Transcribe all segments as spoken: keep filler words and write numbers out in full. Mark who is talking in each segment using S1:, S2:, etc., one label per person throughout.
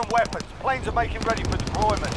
S1: and weapons. Planes are making ready for deployment.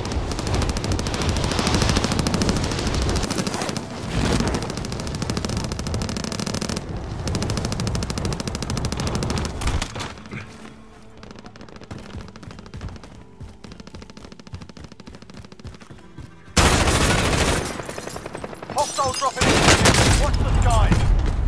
S1: Hostile dropping in. Watch the skies.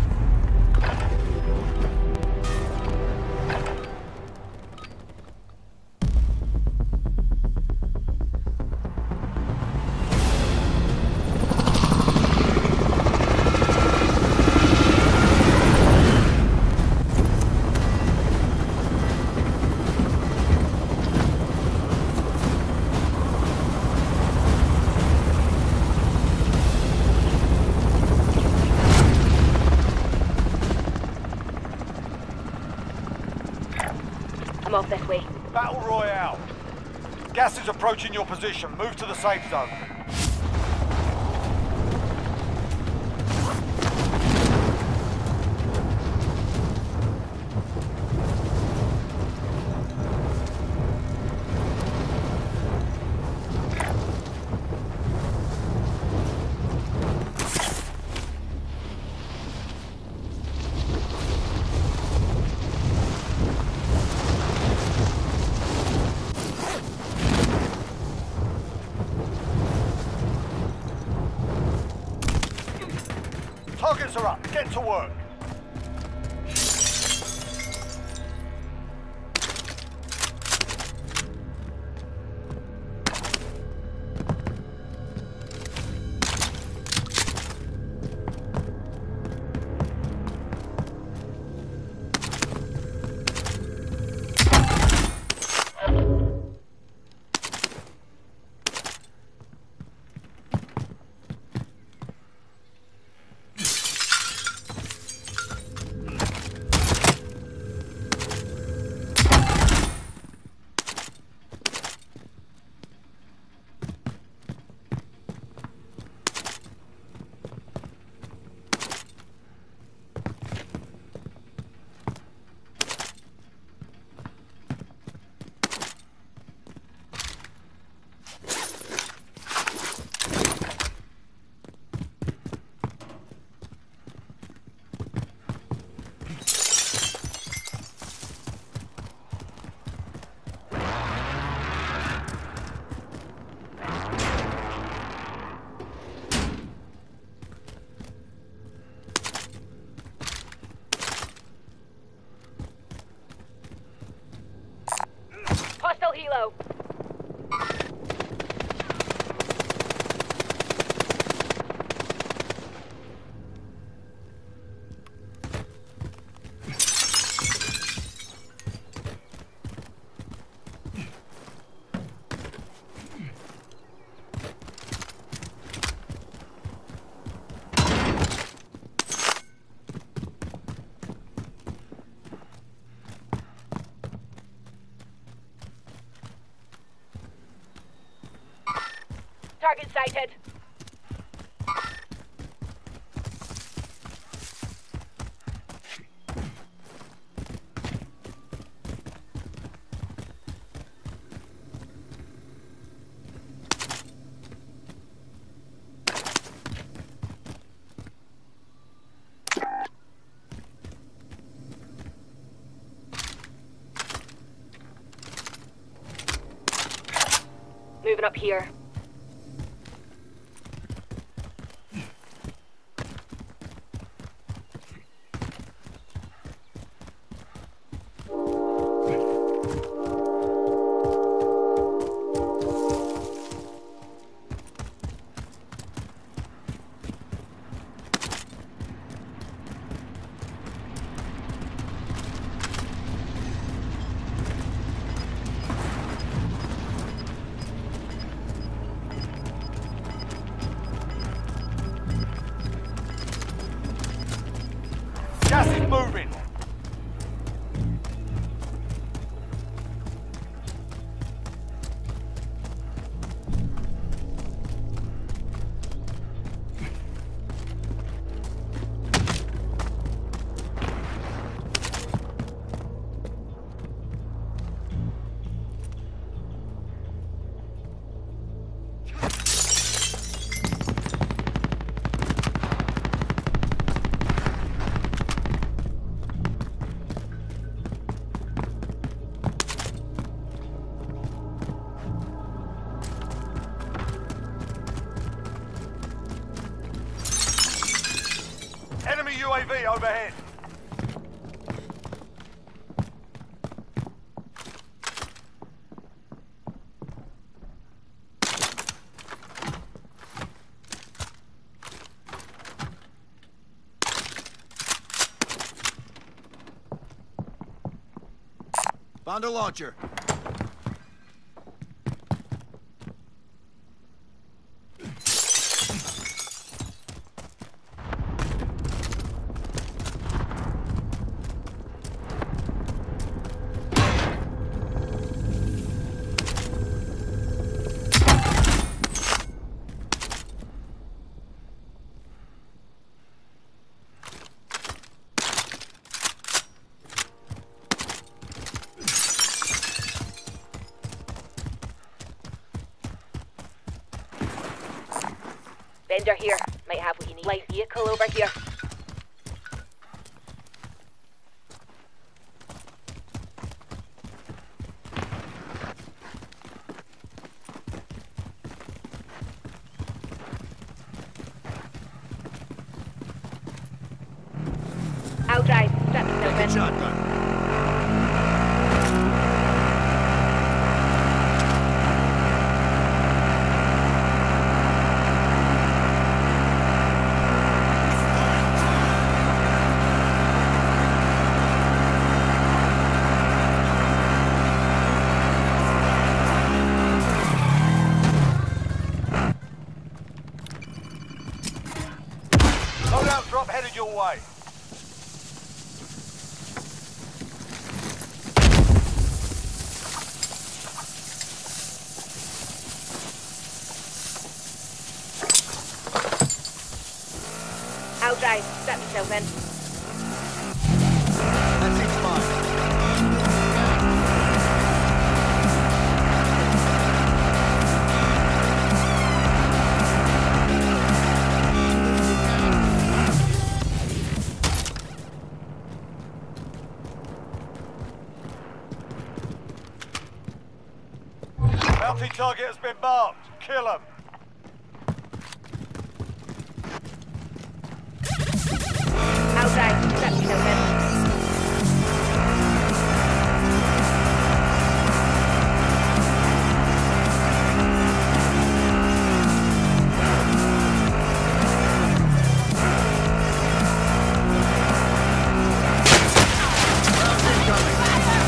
S2: I'm off this way.
S1: Battle Royale. Gas is approaching your position. Move to the safe zone. Targets are up. Get to work.
S2: Hostile helo. Target sighted. Moving up here.
S1: Gas is moving. Enemy U A V overhead.
S3: Found a launcher.
S2: Vendor here. Might have what you need. Light vehicle over here. I'll drive. Strap yourself in.
S3: Taking shotgun.
S1: Loadout drop headed your way.
S2: I'll drive. Strap yourself in.
S3: That seems fine.
S1: Bounty target has been marked. Kill him.
S2: I'll drive. Strap yourself in.
S3: Rounds incoming.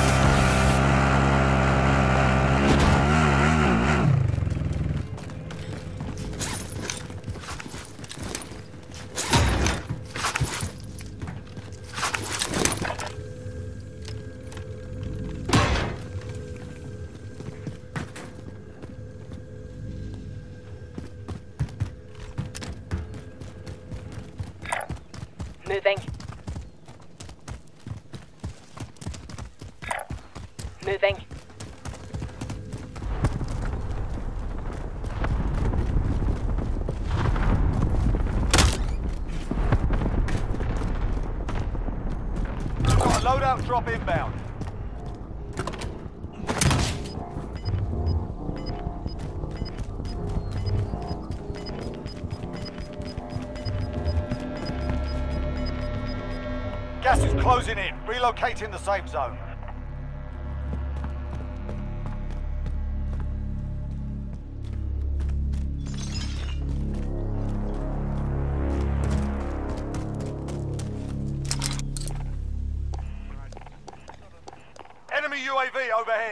S2: Moving. Moving.
S1: Got a loadout drop inbound. Gas is closing in. Relocating the safe zone. Enemy U A V overhead.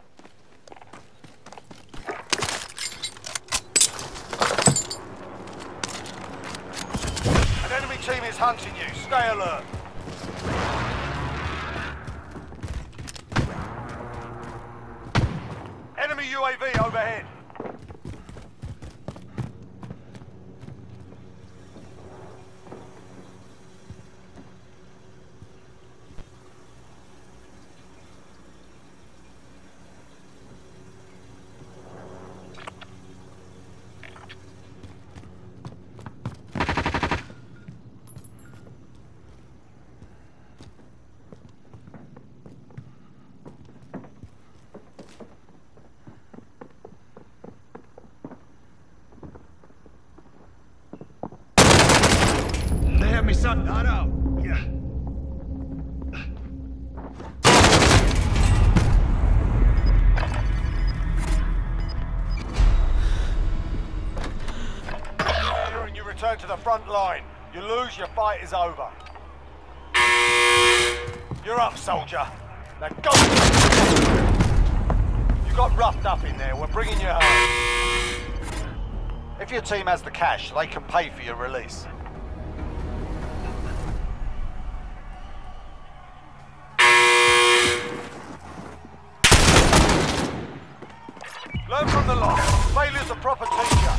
S1: An enemy team is hunting you. Stay alert. Enemy U A V overhead.
S3: up. Not out. Yeah.
S1: And you return to the front line. You lose, your fight is over. You're up, soldier. Now go! You got roughed up in there. We're bringing you home. If your team has the cash, they can pay for your release. Learn from the loss. Failure's a proper teacher.